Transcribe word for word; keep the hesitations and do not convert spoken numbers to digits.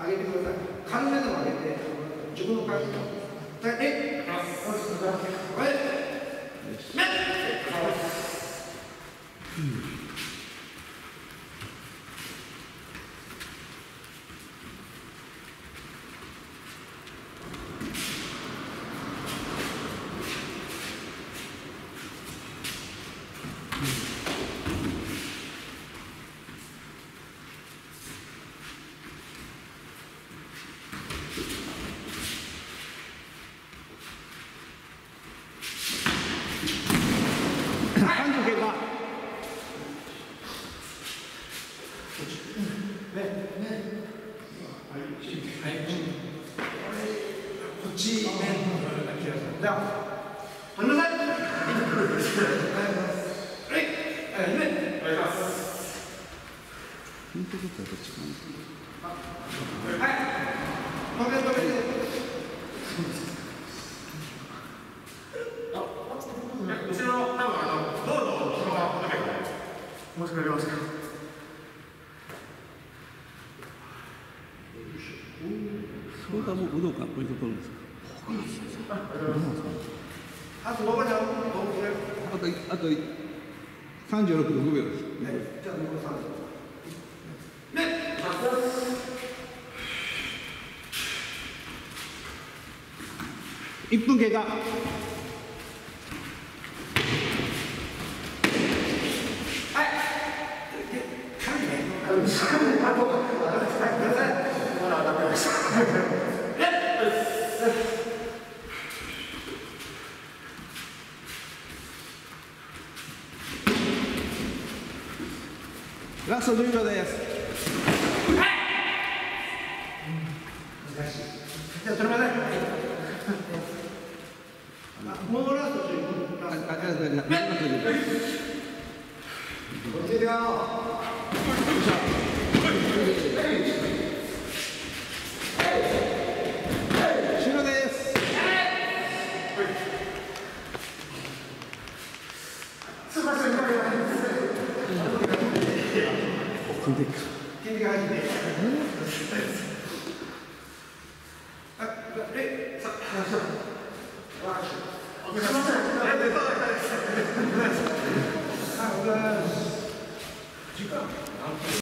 上げてください。軽めでも上げて、自分の感じで。え、はい。さんじゅう経過。ね、ね。はい、はい。こっち、ね。じゃあ、離れなさい。はい、はい、ね。お願いします。はい。止めて、止めて。後ろの、多分あの、どうぞ、後ろがなきゃいけない。申し訳ありません。 それがもう武道館ポイント取るんですか。 あと、どこにあるの。 あと、あと、三十六分五秒です。 はい、じゃあ、残り三十。ね。一分経過。ラストじゅうびょうです。難しい。じゃあ、それまで。もうラストじゅうびょう。あ、あ、あ、あ、あ、終了です。すみません。筋肉。筋肉が入って。あ、え、さ、すみません。あ、お疲れ様です。時間。